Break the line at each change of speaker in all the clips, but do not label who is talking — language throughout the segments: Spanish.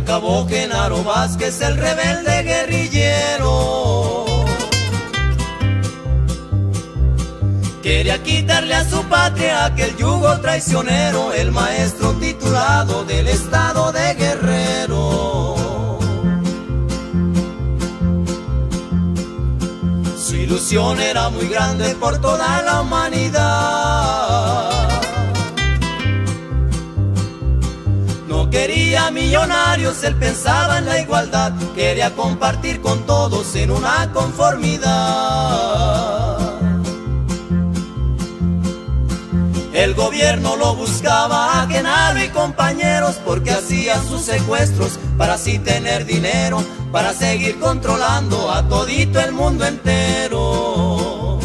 acabó Genaro Vázquez, el rebelde guerrillero. Quería quitarle a su patria aquel yugo traicionero, el maestro titulado del estado de Guerrero. Su ilusión era muy grande por toda la humanidad. No quería millonarios, él pensaba en la igualdad, quería compartir con todos en una conformidad. El gobierno lo buscaba a Genaro y compañeros, porque hacían sus secuestros para así tener dinero, para seguir controlando a todito el mundo entero.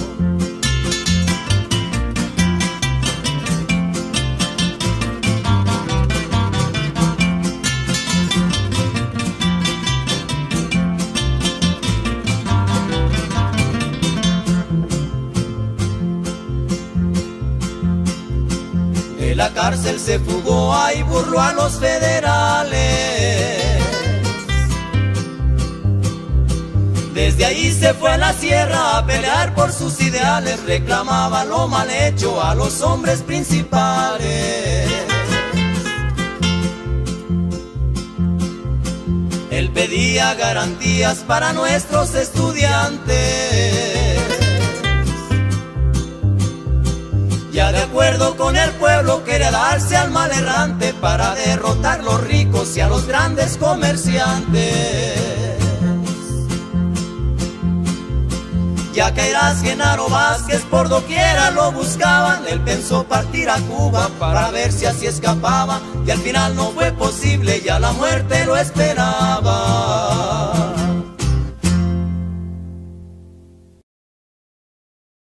De la cárcel se fugó, ahí burló a los federales. Desde ahí se fue a la sierra a pelear por sus ideales, reclamaba lo mal hecho a los hombres principales. Él pedía garantías para nuestros estudiantes. Ya de acuerdo con el pueblo quería darse al mal errante para derrotar a los ricos y a los grandes comerciantes. Ya caerás Genaro Vázquez, por doquiera lo buscaban. Él pensó partir a Cuba para ver si así escapaba, y al final no fue posible, ya la muerte lo esperaba.